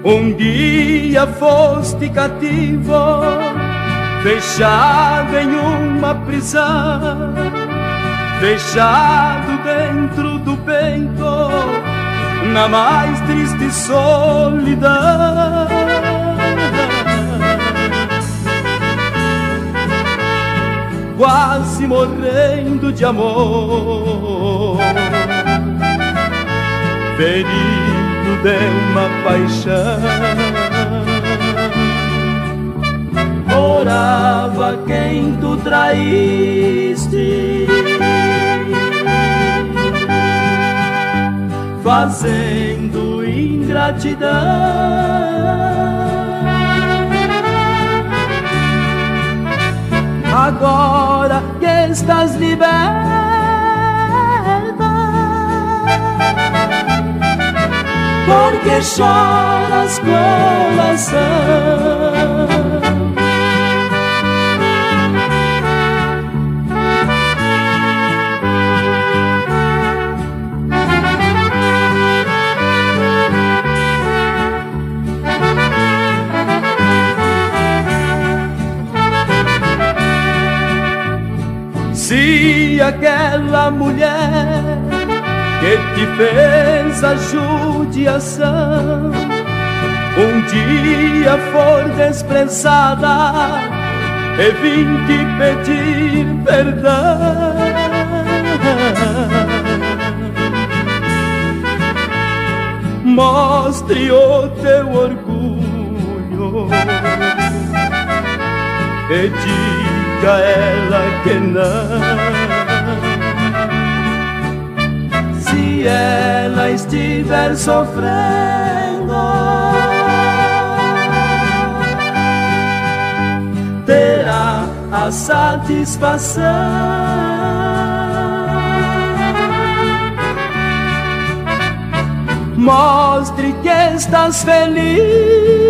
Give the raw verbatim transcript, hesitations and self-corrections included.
Um dia foste cativo, fechado em uma prisão, fechado dentro do peito, na mais triste solidão. Quase morrendo de amor, ferido de uma paixão. Orava quem tu traíste, fazendo ingratidão. Agora que estás liberta, porque choras, coração? Se aquela mulher que te fez a judiação um dia for desprezada e vim te pedir perdão, mostre o teu orgulho e diga a ela que não. Se ela estiver sofrendo, terá a satisfação. Mostre que estás feliz